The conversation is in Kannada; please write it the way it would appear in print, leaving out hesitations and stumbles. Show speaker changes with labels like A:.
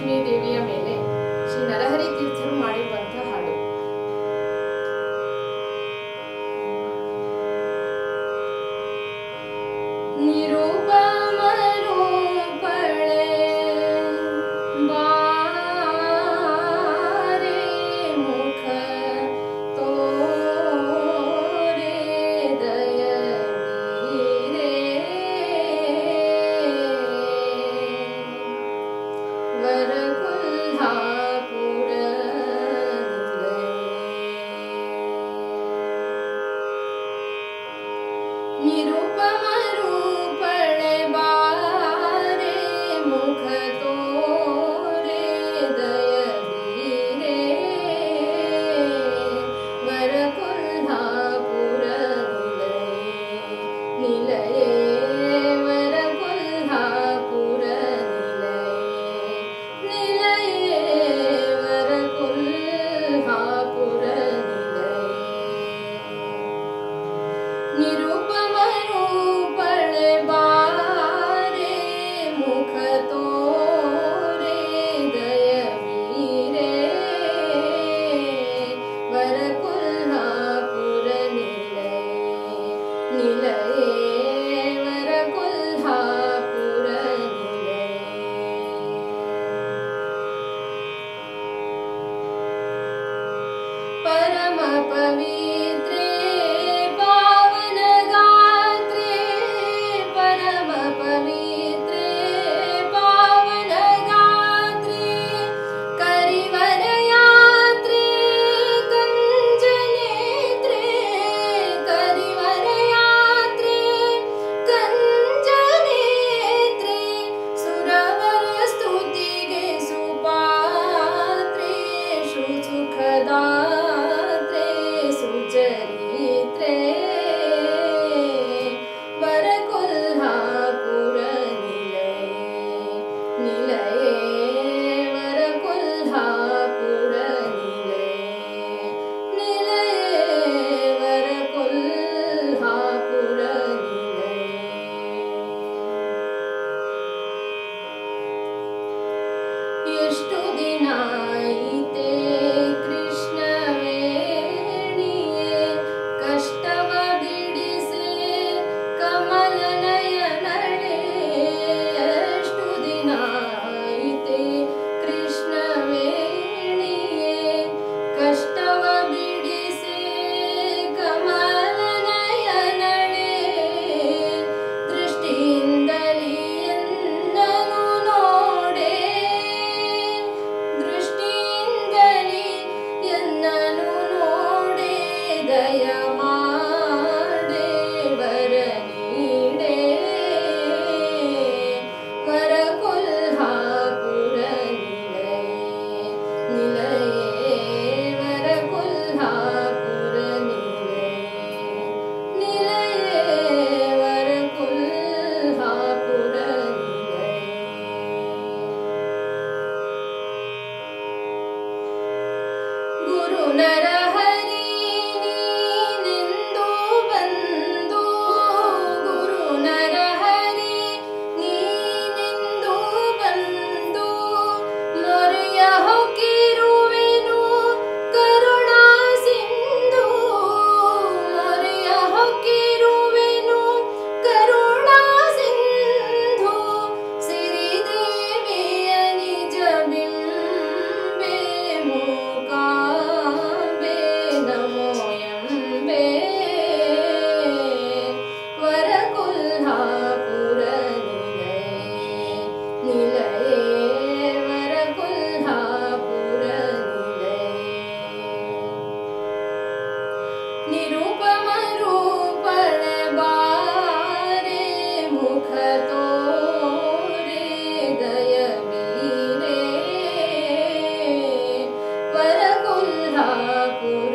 A: ಮಹಾಲಕ್ಷ್ಮೀ ದೇವಿಯ ಮೇಲೆ ಶ್ರೀ ನರಹರಿ ತೀರ್ಥರು ಮಾಡಿರುವಂತಹ ಹಾಡು. ನಿರೂಪಮ ರೂಪಳೆ ಬಾರೆ ಮುಖ ತೋರೆ ದಯವೀರೆ ವರಕುಲ್ಹಾಪುರ ನಿರೂಪಮ ರೂಪಳೆ ಬಾರೆ ಮುಖ ತೋರೆ ದಯವೀರೆ ವರಕುಲ್ಹಾಪುರ ನಿಲಯೇ ವರಕುಲ್ಹಾಪುರ ನಿಲಯೇ ವರಕುಲ್ಹಾಪುರ ನಿರೂಪಮ ರೂಪಳೆ ಬಾರೆ ಮುಖ ತೋರೆ ದಯವೀರೆ ವರಕುಲ್ಹಾಪುರ ನಿಲಯೇ ವರಕುಲ್ಹಾಪುರ ಪರಮ ಪವಿತ್ರೆ ಪಾವನ ಗಾತ್ರೆ ಪರಮ ಪವಿತ್ರೆ ಪಾವನ ಗಾತ್ರೆ ಕರಿವರ ಯಾತ್ರೆ ಕಂಜನೇತ್ರೆ ಕರಿವರ ಯಾತ್ರೆ ಕಂಜನೇತ್ರೆ ಸುರವರ ಸ್ತುತಿಗೆ ಸುಪಾತ್ರೆ ಸುಖದಾತ್ರೆ ಸುಚರಿತ್ರೆ ವರಕುಲ್ಹಾಪುರ ನಿಲಯೇ ವರಕುಲ್ಹಾಪುರ ನಿಲಯೇ ವರಕುಲ್ಹಾಪುರ ಎಷ್ಟು ದಿನ ಆಯಿತೆ ಕೃಷ್ಣವೇಣಿಯೇ ಕಷ್ಟವ ಬಿಡಿಸೆ ಕಮಲನಯನಳೆ ಎಷ್ಟು ದಿನ ಆಯಿತೆ ಕೃಷ್ಣವೇಣಿಯೇ ಕಷ್ಟವ ಬಿಡಿಸೆ ಕಮಲನಯನಳೆ ದೃಷ್ಟಿಯಿಂದಲೇ ಎನ್ನನು ನೋಡೆ ದೃಷ್ಟಿಯಿಂದಲೇ ಎನ್ನನು ನೋಡೆ ದಯ ಮಾಡೆ ವರ ನೀಡೆ ವರಕುಲ್ಹಾಪುರ ನಿಲಯೇ ವರಕುಲ್ಹಾಪುರ ನಿಲಯೇ ವರಕುಲ್ಹಾಪುರ ಗುರು ನರಹರಿ ನೀನೆಂದು ಬಂದು ಗುರು ನರಹರಿ ನೀನೆಂದು ಬಂದು ಮೊರೆಯ ಹೊಕ್ಕಿರುವೆನು ಕರುಣಾ ಸಿಂಧು ಮೊರೆಯ ಹೊಕ್ಕಿರುವೆನು ಕರುಣಾ ಸಿಂಧು ಸಿರಿದೇವಿಯ ನಿಜ ಬಿಂಬೆ ಮೂಕಾಂಬೆ ನಮೋ ಎಂಬೆ ವರಕುಲ್ಹಾಪುರ ನಿಲಯೇ ವರಕುಲ್ಹಾಪುರ ನಿರೂಪಮ ರೂಪಳೆ ಬಾರೆ ಮುಖ ತೋರೆ ದಯವೀರೆ ವರಕುಲ್ಹಾಪುರ